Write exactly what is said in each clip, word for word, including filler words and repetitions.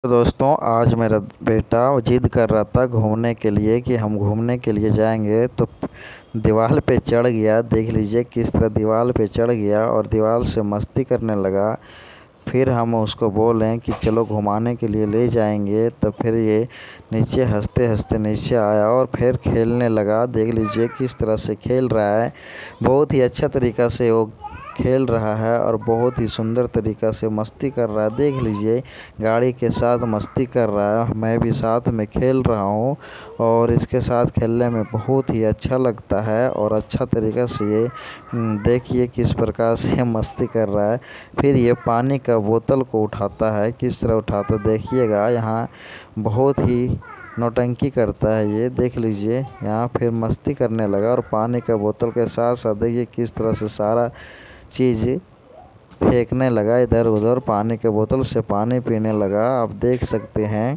तो दोस्तों, आज मेरा बेटा जिद कर रहा था घूमने के लिए कि हम घूमने के लिए जाएंगे। तो दीवार पे चढ़ गया। देख लीजिए किस तरह दीवार पे चढ़ गया और दीवार से मस्ती करने लगा। फिर हम उसको बोलें कि चलो घुमाने के लिए ले जाएंगे, तो फिर ये नीचे हंसते हंसते नीचे आया और फिर खेलने लगा। देख लीजिए किस तरह से खेल रहा है। बहुत ही अच्छा तरीक़ा से वो खेल रहा है और बहुत ही सुंदर तरीक़ा से मस्ती कर रहा है। देख लीजिए गाड़ी के साथ मस्ती कर रहा है। मैं भी साथ में खेल रहा हूँ और इसके साथ खेलने में बहुत ही अच्छा लगता है। और अच्छा तरीक़ा से ये देखिए किस प्रकार से मस्ती कर रहा है। फिर ये पानी का बोतल को उठाता है। किस तरह उठाता देखिएगा। यहाँ बहुत ही नौटंकी करता है ये। देख लीजिए यहाँ फिर मस्ती करने लगा और पानी का बोतल के साथ साथ देखिए किस तरह से सारा चीज़ फेंकने लगा इधर उधर। पानी के बोतल से पानी पीने लगा। आप देख सकते हैं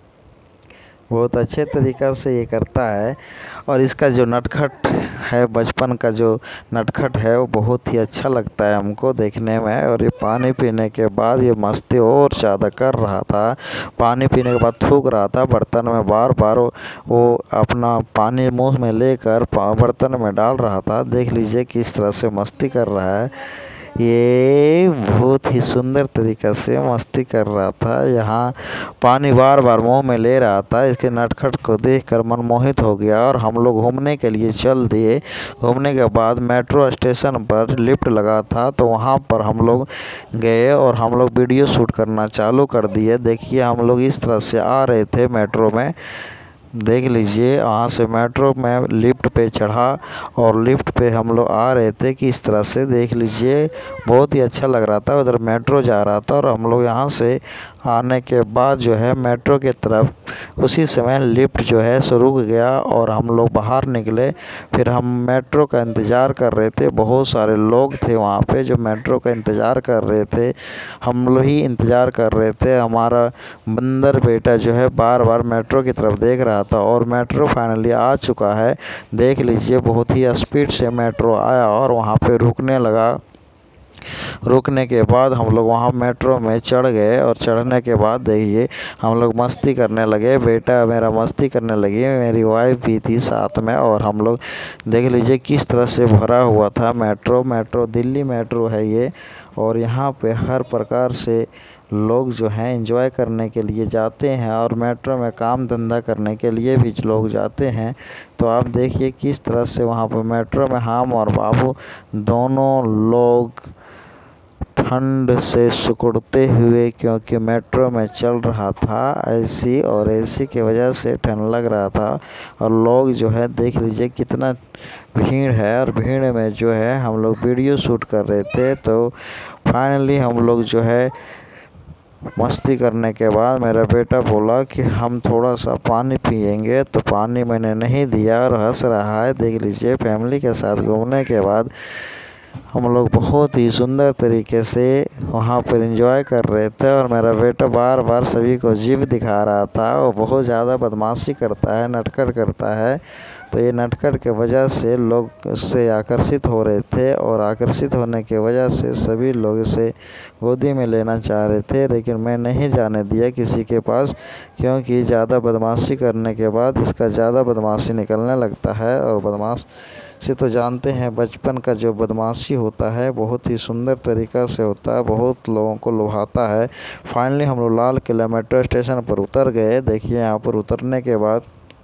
बहुत अच्छे तरीक़ा से ये करता है। और इसका जो नटखट है, बचपन का जो नटखट है, वो बहुत ही अच्छा लगता है हमको देखने में। और ये पानी पीने के बाद ये मस्ती और ज़्यादा कर रहा था। पानी पीने के बाद थूक रहा था बर्तन में। बार बार वो अपना पानी मुंह में लेकर बर्तन में डाल रहा था। देख लीजिए किस तरह से मस्ती कर रहा है। ये बहुत ही सुंदर तरीक़ा से मस्ती कर रहा था। यहाँ पानी बार बार मुंह में ले रहा था। इसके नटखट को देखकर मनमोहित हो गया और हम लोग घूमने के लिए चल दिए। घूमने के बाद मेट्रो स्टेशन पर लिफ्ट लगा था, तो वहाँ पर हम लोग गए और हम लोग वीडियो शूट करना चालू कर दिए। देखिए हम लोग इस तरह से आ रहे थे मेट्रो में। देख लीजिए वहाँ से मेट्रो में लिफ्ट पे चढ़ा और लिफ्ट पे हम लोग आ रहे थे कि इस तरह से। देख लीजिए बहुत ही अच्छा लग रहा था। उधर मेट्रो जा रहा था और हम लोग यहाँ से आने के बाद जो है मेट्रो की तरफ उसी समय लिफ्ट जो है सो रुक गया और हम लोग बाहर निकले। फिर हम मेट्रो का इंतज़ार कर रहे थे। बहुत सारे लोग थे वहाँ पे जो मेट्रो का इंतज़ार कर रहे थे। हम लोग ही इंतज़ार कर रहे थे। हमारा बंदर बेटा जो है बार बार मेट्रो की तरफ देख रहा था और मेट्रो फाइनली आ चुका है। देख लीजिए बहुत ही स्पीड से मेट्रो आया और वहाँ पे रुकने लगा। रुकने के बाद हम लोग वहाँ मेट्रो में चढ़ गए और चढ़ने के बाद देखिए हम लोग मस्ती करने लगे। बेटा मेरा मस्ती करने लगी, मेरी वाइफ भी थी साथ में। और हम लोग देख लीजिए किस तरह से भरा हुआ था मेट्रो। मेट्रो दिल्ली मेट्रो है ये। और यहाँ पे हर प्रकार से लोग जो हैं एंजॉय करने के लिए जाते हैं और मेट्रो में काम धंधा करने के लिए भी लोग जाते हैं। तो आप देखिए किस तरह से वहाँ पर मेट्रो में हम और बाबू दोनों लोग ठंड से सिकुड़ते हुए, क्योंकि मेट्रो में चल रहा था एसी और एसी की वजह से ठंड लग रहा था। और लोग जो है देख लीजिए कितना भीड़ है और भीड़ में जो है हम लोग वीडियो शूट कर रहे थे। तो फाइनली हम लोग जो है मस्ती करने के बाद मेरा बेटा बोला कि हम थोड़ा सा पानी पिएंगे, तो पानी मैंने नहीं दिया और हंस रहा है। देख लीजिए फैमिली के साथ घूमने के बाद हम लोग बहुत ही सुंदर तरीके से वहाँ पर एंजॉय कर रहे थे। और मेरा बेटा बार बार सभी को जीभ दिखा रहा था। वो बहुत ज़्यादा बदमाशी करता है, नटखट करता है। तो ये नटखट के वजह से लोग उससे आकर्षित हो रहे थे और आकर्षित होने की वजह से सभी लोग इसे गोदी में लेना चाह रहे थे, लेकिन मैं नहीं जाने दिया किसी के पास, क्योंकि ज़्यादा बदमाशी करने के बाद इसका ज़्यादा बदमाशी निकलने लगता है। और बदमाश से तो जानते हैं बचपन का जो बदमाशी होता है बहुत ही सुंदर तरीक़ा से होता है, बहुत लोगों को लुभाता है। फाइनली हम लोग लाल किला मेट्रो स्टेशन पर उतर गए। देखिए यहाँ पर उतरने के बाद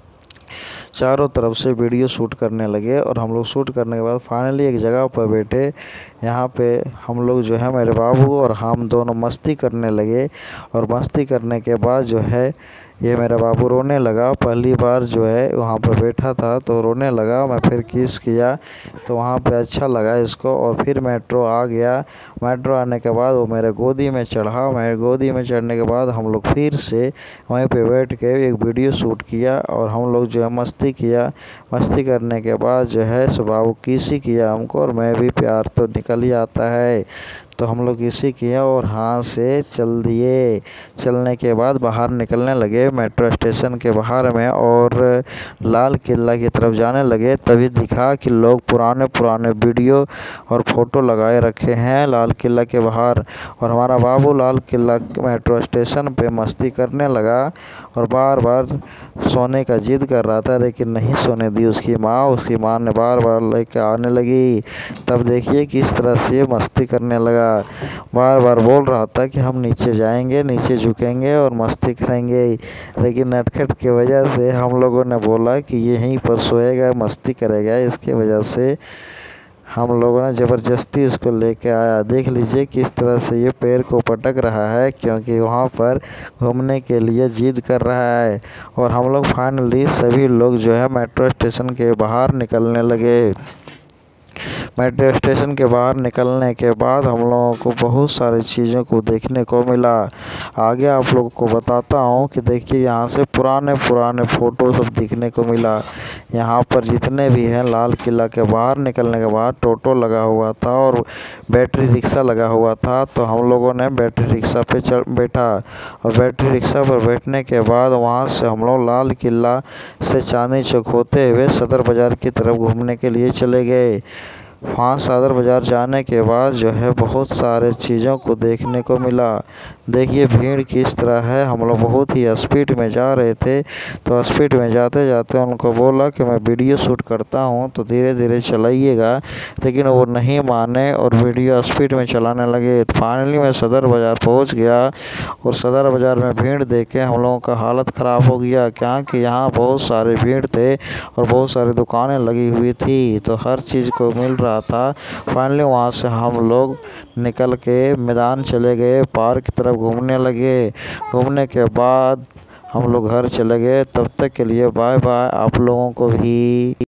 चारों तरफ से वीडियो शूट करने लगे और हम लोग शूट करने के बाद फाइनली एक जगह पर बैठे। यहाँ पे हम लोग जो है मेरे बाबू और हम दोनों मस्ती करने लगे। और मस्ती करने के बाद जो है ये मेरा बाबू रोने लगा। पहली बार जो है वहाँ पर बैठा था तो रोने लगा। मैं फिर किस किया तो वहाँ पे अच्छा लगा इसको। और फिर मेट्रो आ गया। मेट्रो आने के बाद वो मेरे गोदी में चढ़ा। मेरे गोदी में चढ़ने के बाद हम लोग फिर से वहीं पे बैठ के एक वीडियो शूट किया और हम लोग जो है मस्ती किया। मस्ती करने के बाद जो है सो बाबू किसी किया हमको और मैं भी, प्यार तो निकल ही आता है। तो हम लोग इसी किए और हाँ से चल दिए। चलने के बाद बाहर निकलने लगे मेट्रो स्टेशन के बाहर में और लाल किला की तरफ जाने लगे, तभी दिखा कि लोग पुराने पुराने वीडियो और फ़ोटो लगाए रखे हैं लाल किला के बाहर। और हमारा बाबू लाल किला मेट्रो स्टेशन पे मस्ती करने लगा और बार बार सोने का जिद कर रहा था, लेकिन नहीं सोने दी उसकी माँ। उसकी माँ ने बार बार लेके आने लगी। तब देखिए किस तरह से मस्ती करने लगा, बार बार बोल रहा था कि हम नीचे जाएंगे, नीचे झुकेंगे और मस्ती करेंगे। लेकिन नटखट की वजह से हम लोगों ने बोला कि यहीं पर सोएगा, मस्ती करेगा। इसके वजह से हम लोगों ने ज़बरदस्ती इसको लेके आया। देख लीजिए किस तरह से ये पैर को पटक रहा है, क्योंकि वहाँ पर घूमने के लिए जिद कर रहा है। और हम लोग फाइनली सभी लोग जो है मेट्रो स्टेशन के बाहर निकलने लगे। मेट्रो स्टेशन के बाहर निकलने के बाद हम लोगों को बहुत सारी चीज़ों को देखने को मिला। आगे आप लोगों को बताता हूँ कि देखिए यहाँ से पुराने पुराने फ़ोटो सब दिखने को मिला। यहाँ पर जितने भी हैं लाल किला के बाहर निकलने के बाद टोटो लगा हुआ था और बैटरी रिक्शा लगा हुआ था। तो हम लोगों ने बैटरी रिक्शा पे चढ़ बैठा और बैटरी रिक्शा पर बैठने के बाद वहाँ से हम लोग लाल किला से चांदनी चौक होते हुए सदर बाज़ार की तरफ घूमने के लिए चले गए। वहाँ सदर बाज़ार जाने के बाद जो है बहुत सारे चीज़ों को देखने को मिला। देखिए भीड़ किस तरह है। हम लोग बहुत ही स्पीड में जा रहे थे, तो स्पीड में जाते जाते उनको बोला कि मैं वीडियो शूट करता हूँ तो धीरे धीरे चलाइएगा, लेकिन वो नहीं माने और वीडियो स्पीड में चलाने लगे। फाइनली मैं सदर बाज़ार पहुँच गया और सदर बाज़ार में भीड़ देख के हम लोगों का हालत ख़राब हो गया, क्या कि यहाँ बहुत सारे भीड़ थे और बहुत सारी दुकानें लगी हुई थी, तो हर चीज़ को मिल रहा था। फाइनली वहाँ से हम लोग निकल के मैदान चले गए, पार्क की तरफ घूमने लगे। घूमने के बाद हम लोग घर चले गए। तब तक के लिए बाय बाय आप लोगों को भी।